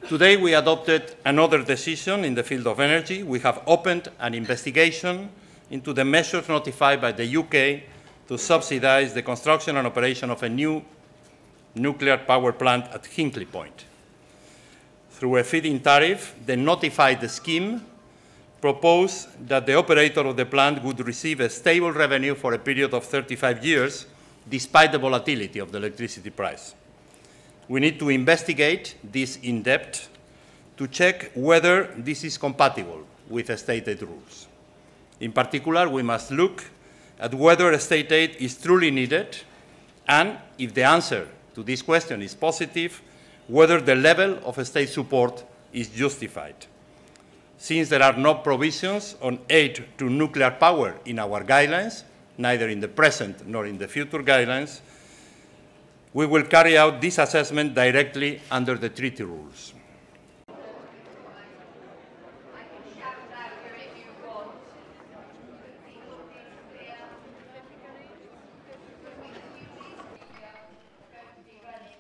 Today we adopted another decision in the field of energy. We have opened an investigation into the measures notified by the UK to subsidize the construction and operation of a new nuclear power plant at Hinkley Point. Through a feed-in tariff, the notified scheme proposed that the operator of the plant would receive a stable revenue for a period of 35 years, despite the volatility of the electricity price. We need to investigate this in depth to check whether this is compatible with state aid rules. In particular, we must look at whether state aid is truly needed, and if the answer to this question is positive, whether the level of state support is justified. Since there are no provisions on aid to nuclear power in our guidelines, neither in the present nor in the future guidelines, we will carry out this assessment directly under the treaty rules.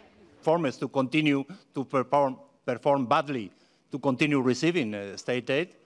Performers to continue to perform badly, to continue receiving state aid,